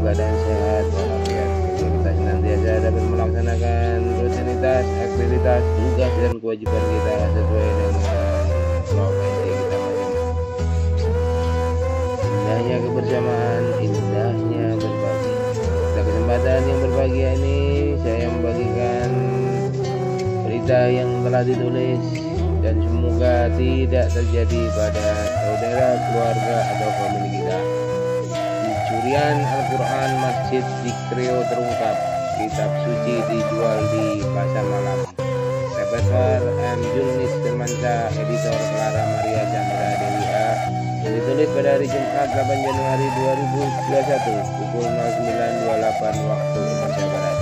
keadaan sehat walafiat, kita senantiasa dapat melaksanakan rutinitas, aktivitas, tugas dan kewajiban kita sesuai dengan profesi kita masing-masing. Indahnya kebersamaan, indahnya berbagi. Pada kesempatan yang berbahagia ini, saya membagikan berita yang telah ditulis dan semoga tidak terjadi pada saudara, keluarga, atau famili kita. Pencurian Al-Quran Masjid di Kreo terungkap, kitab suci dijual di pasar malam. Reporter M. Julnis Firmansyah, editor Clara Maria Chandra Dewi A, yang ditulis pada hari Jumat 8 Januari 2021 pukul 09.28 waktu Indonesia Barat.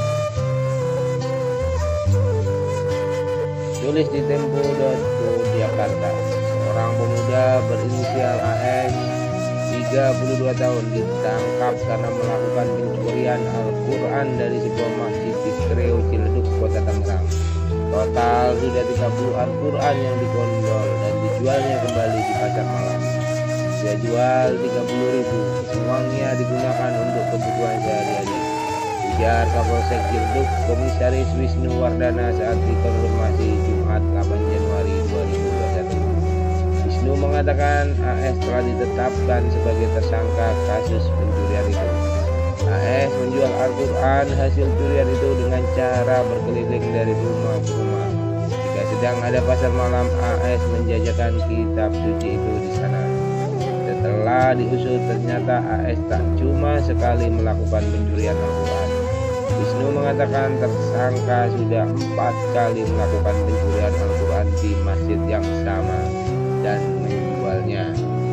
Tulis di Tempo.co Jakarta. Seorang pemuda berinisial AS 32 tahun ditangkap karena melakukan pencurian Al-Quran dari sebuah masjid di Kreo Ciledug, Kota Tangerang. Total sudah 30 Al-Quran yang digondol dan dijualnya kembali di pasar malam. Dia jual 30.000, uangnya digunakan untuk kebutuhan sehari-hari. Ujar Kapolsek Ciledug Komisaris Wisnu Wardana saat dikonfirmasi Jumat 8 Januari 2021. Wisnu mengatakan AS telah ditetapkan sebagai tersangka kasus pencurian itu. AS menjual Al-Quran hasil curian itu dengan cara berkeliling dari rumah ke rumah. Jika sedang ada pasar malam, AS menjajakan kitab suci itu di sana. Setelah diusut, ternyata AS tak cuma sekali melakukan pencurian Al-Quran. Wisnu mengatakan tersangka sudah 4 kali melakukan pencurian Al-Quran di masjid yang sama dan menjualnya.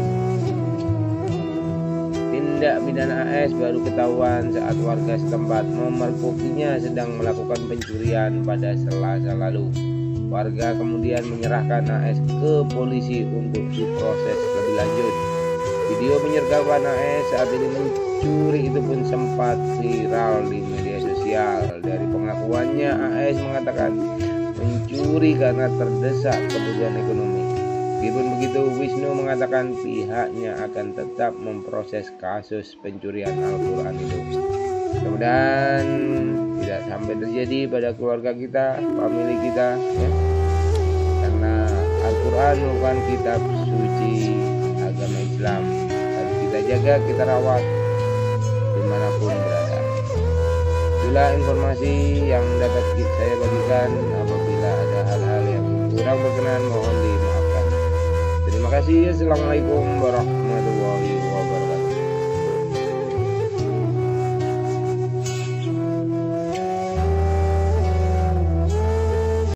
Tindak pidana AS baru ketahuan saat warga setempat memergokinya sedang melakukan pencurian pada Selasa lalu. Warga kemudian menyerahkan AS ke polisi untuk diproses lebih lanjut. Video penyergapan AS saat ini mencuri itu pun sempat viral di media sosial. Dari pengakuannya, AS mengatakan mencuri karena terdesak kebutuhan ekonomi. Meskipun begitu, Wisnu mengatakan pihaknya akan tetap memproses kasus pencurian Al-Quran itu. Mudah-mudahan tidak sampai terjadi pada keluarga kita, famili kita, ya. Karena Al-Quran merupakan kitab suci agama Islam. Harus kita jaga, kita rawat dimanapun berada. Itulah informasi yang dapat saya bagikan. Apabila ada hal-hal yang kurang berkenan, mohon dimaafkan. Terima kasih. Assalamualaikum warahmatullahi wabarakatuh.